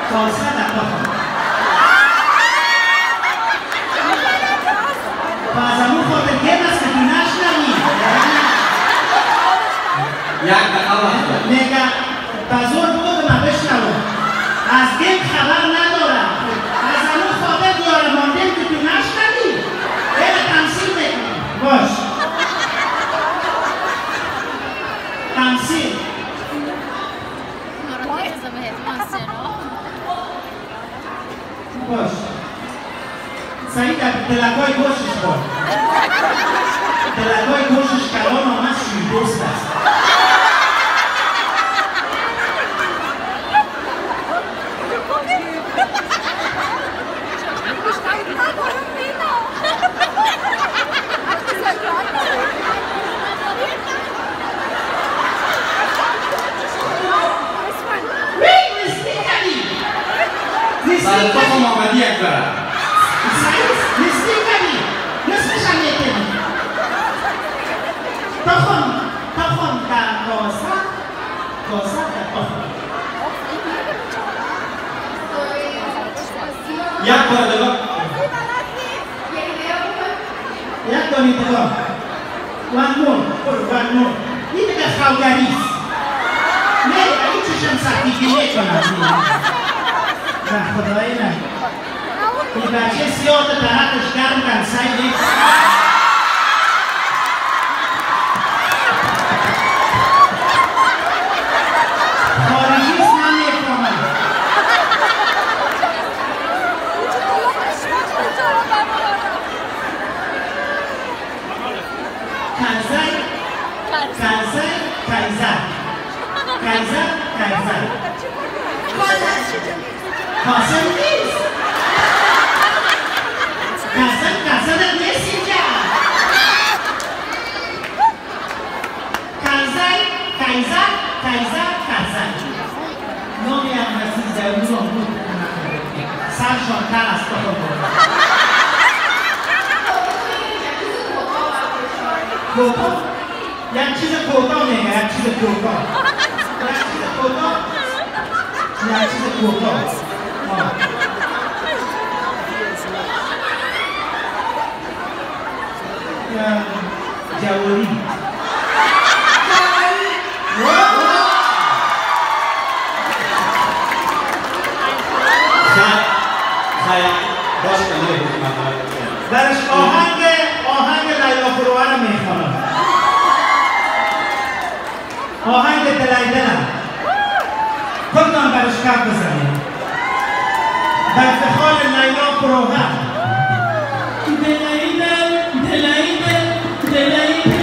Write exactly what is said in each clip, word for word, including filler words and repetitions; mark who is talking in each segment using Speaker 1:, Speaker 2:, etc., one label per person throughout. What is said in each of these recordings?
Speaker 1: کاسه در بخون از همون خاطر گم است که تو نشنوی
Speaker 2: یک دقیقه وقت
Speaker 1: نگه بزور بود من بشنوم از گم خبر ندارم از همون خاطر دیاره ماندیم که تو نشنوی اینه تمثیل میکنم باش تمثیل باش سعید در دلگای گوشش باش دلگای گوشش کلان آمد شوی دوست است
Speaker 2: سال تو هم آمدی یک برم
Speaker 1: نسلی کبی نسلش هم یکنی تخم تخم در کاسه کاسه در تخم
Speaker 2: یک بار دلو
Speaker 1: یک دانی دلو وان مون وان مون این دیگه خوگریست نه این چشم سختیگی میکنم نه خدایی نه این بچه سیاه تا طرفش گرم کن سعید خارجیست نمیفهمم کایزر کایزر کایزر کایزر کایزر کاسم نیست کاسم کاسم نیست اینجا کایزر کایزر کایزر کایزر نامی هم مسیح زیادی رو بود سرشان کر است کوتا یک چیز کوتا میگه یک چیز کوتا یک چیز کوتا یک چیز کوتا جواری
Speaker 2: باش کنه
Speaker 1: درش آهنگ آهنگ لیلا فروغه رو میخوانم آهنگ دلیدنم خودتان برش کف بزنید در افتخار لیلا فروغه دلیدن دلیدن دلیدن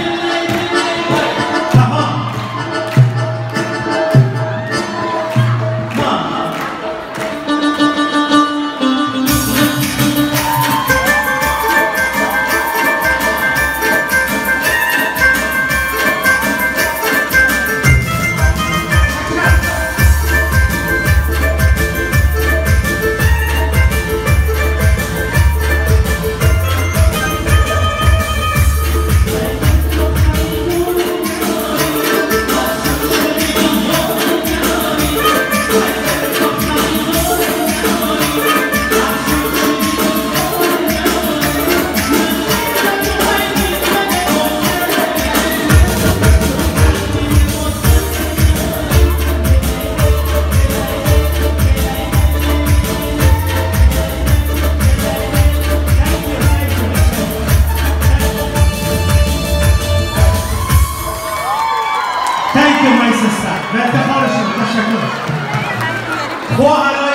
Speaker 1: Thank you, my sister. Ve eftixarışım. Teşekkür ederim. Bu ara